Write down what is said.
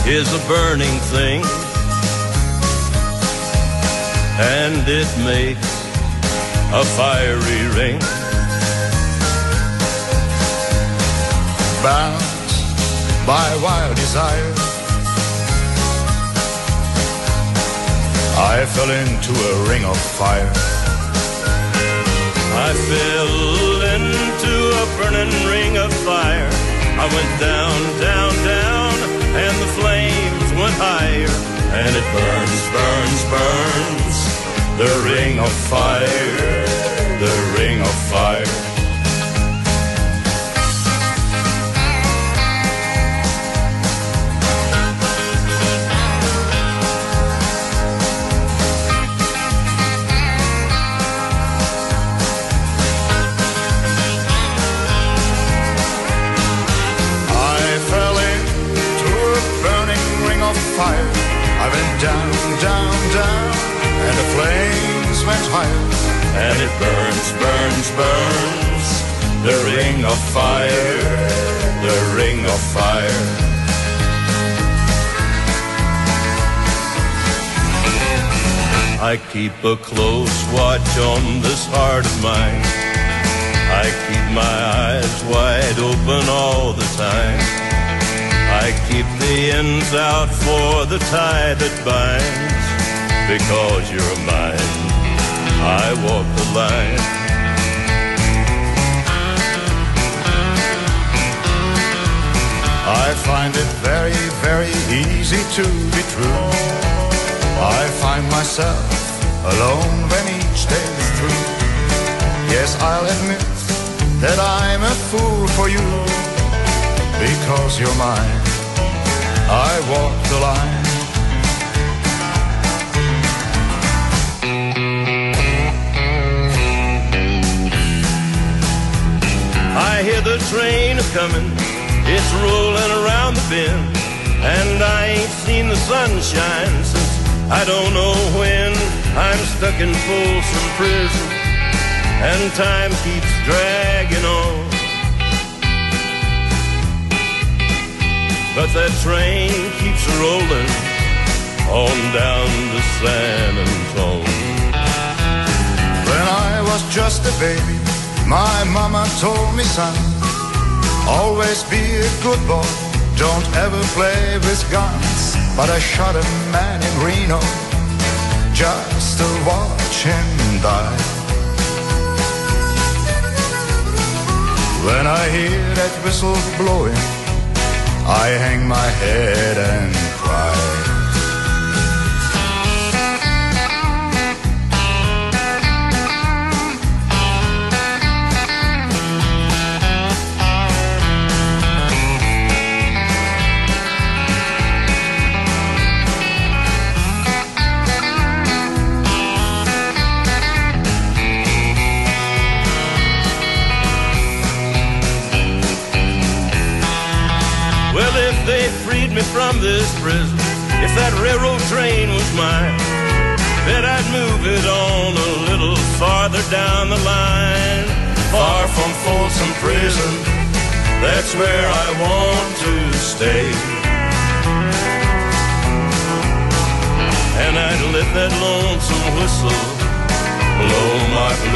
is a burning thing, and it makes a fiery ring. Bound by wild desire, I fell into a ring of fire. I fell into a burning ring of fire. I went down, down, down, and the flames went higher. And it burns, burns, burns, the ring of fire, the ring of fire. Fire. I went down, down, down, and the flames went higher. And it burns, burns, burns, the ring of fire, the ring of fire. I keep a close watch on this heart of mine. I keep my eyes wide open all the time. I keep the ends out for the tie that binds. Because you're mine, I walk the line. I find it very, very easy to be true. I find myself alone when each day is through. Yes, I'll admit that I'm a fool for you. Because you're mine, I walk the line. I hear the train a-comin', it's rolling around the bend, and I ain't seen the sunshine since I don't know when. I'm stuck in Folsom Prison, and time keeps dragging on. But that train keeps rolling on down to San Antone. When I was just a baby, my mama told me, son, always be a good boy, don't ever play with guns. But I shot a man in Reno just to watch him die. When I hear that whistle blowing, I hang my head and cry. Well, if they freed me from this prison, if that railroad train was mine, bet I'd move it on a little farther down the line. Far from Folsom Prison, that's where I want to stay. And I'd let that lonesome whistle blow my